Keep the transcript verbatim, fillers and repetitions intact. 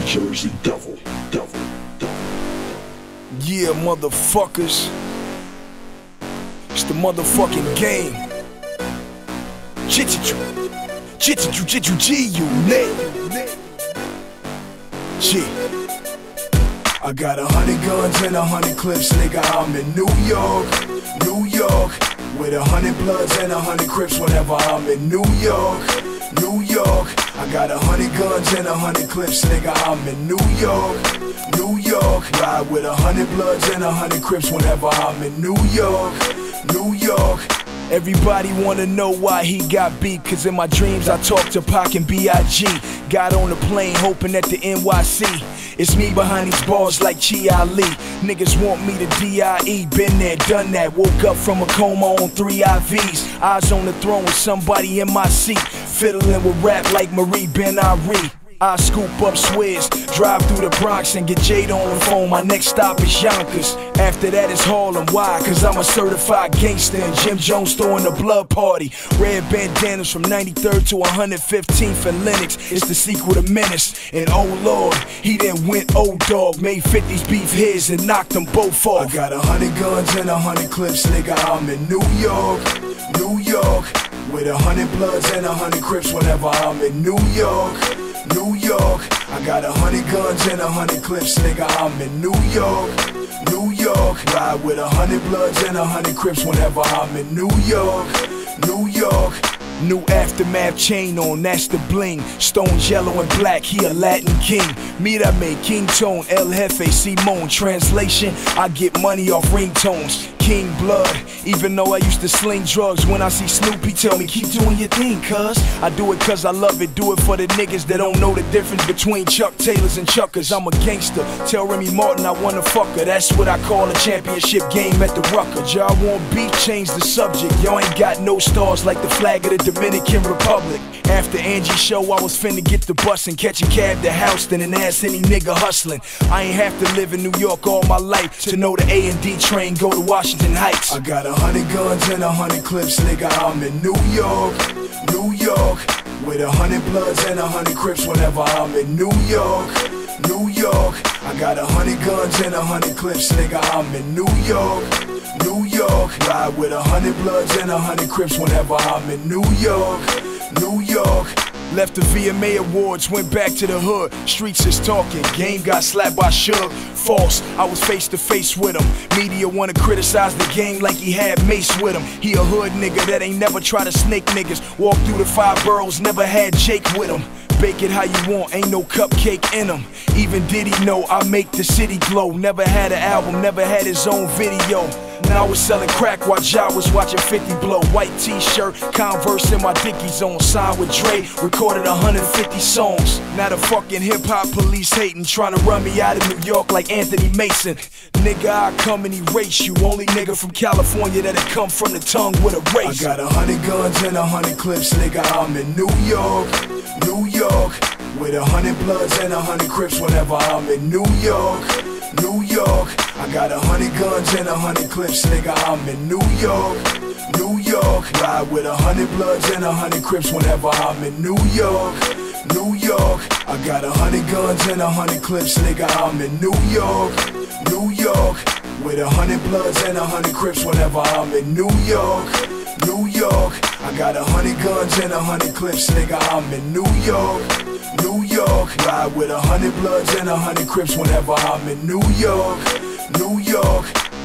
Jersey Devil, Devil, Devil. Yeah, motherfuckers. It's the motherfucking game. Chichichu, chichichu, chichu, G, you name. G. I got a hundred guns and a hundred clips, nigga. I'm in New York, New York, with a hundred bloods and a hundred crips. Whenever I'm in New York, New York, I got a hundred guns and a hundred clips, nigga. I'm in New York, New York, ride with a hundred bloods and a hundred crips. Whenever I'm in New York, New York. Everybody wanna know why he got beat, cause in my dreams I talk to Pac and B I G Got on the plane hoping at the N Y C It's me behind these bars like Chi Ali. Niggas want me to D I E, been there, done that. Woke up from a coma on three I Vs. Eyes on the throne with somebody in my seat, fiddling with rap like Marie Ben Ari. I scoop up Swiss, drive through the Bronx and get Jade on the phone. My next stop is Yonkers. After that is Harlem. Why? Cause I'm a certified gangster and Jim Jones throwing the blood party. Red bandanas from ninety-third to one hundred fifteenth and Lenox. It's the sequel to Menace. And oh Lord, he then went old dog, made fifties beef his and knocked them both off. I got a hundred guns and a hundred clips, nigga. I'm in New York, New York, with a hundred bloods and a hundred crips. Whenever I'm in New York, New York, I got a hundred guns and a hundred clips, nigga. I'm in New York, New York, ride with a hundred bloods and a hundred crips. Whenever I'm in New York, New York. New Aftermath chain on, that's the bling. Stones yellow and black, he a Latin king. Mírame, King Tone, El Jefe, Simone. Translation, I get money off ringtones. King blood, even though I used to sling drugs. When I see Snoopy, tell me, keep doing your thing, cuz. I do it cause I love it, do it for the niggas that don't know the difference between Chuck Taylors and Chuckers. I'm a gangster, tell Remy Martin I wanna fuck her. That's what I call a championship game at the Rucker. Y'all want beef, change the subject. Y'all ain't got no stars like the flag of the Dominican Republic. After Angie show, I was finna get the bus and catch a cab to Houston and ask any nigga hustling. I ain't have to live in New York all my life to know the A and D train go to Washington Heights. I got a hundred guns and a hundred clips, nigga. I'm in New York, New York, with a hundred bloods and a hundred crips. Whenever I'm in New York, New York, I got a hundred guns and a hundred clips, nigga. I'm in New York, New York, ride with a hundred bloods and a hundred crips. Whenever I'm in New York, New York. Left the V M A Awards, went back to the hood. Streets is talking, game got slapped by Suge. False, I was face to face with him. Media wanna criticize the game like he had Mace with him. He a hood nigga that ain't never try to snake niggas. Walk through the five boroughs, never had Jake with him. Bake it how you want, ain't no cupcake in him. Even Diddy know I make the city glow. Never had an album, never had his own video. Now I was selling crack while Ja was watching fifty blow. White t-shirt, Converse in my Dickies on. Signed with Dre, recorded one hundred fifty songs. Now the fucking hip-hop police hating, trying to run me out of New York like Anthony Mason. Nigga, I come and erase you. Only nigga from California that'll come from the tongue with a race. I got a hundred guns and a hundred clips, nigga. I'm in New York, New York, with a hundred bloods and a hundred crips. Whenever I'm in New York, New York, I got a hundred guns and a hundred clips, nigga. I'm in New York, New York, ride with a hundred bloods and a hundred crips. Whenever I'm in New York, New York, I got a hundred guns and a hundred clips, nigga. I'm in New York, New York, with a hundred bloods and a hundred crips. Whenever I'm in New York, New York, I got a hundred guns and a hundred clips, nigga. I'm in New York, New York, ride with a hundred bloods and a hundred crips. Whenever I'm in New York, New York.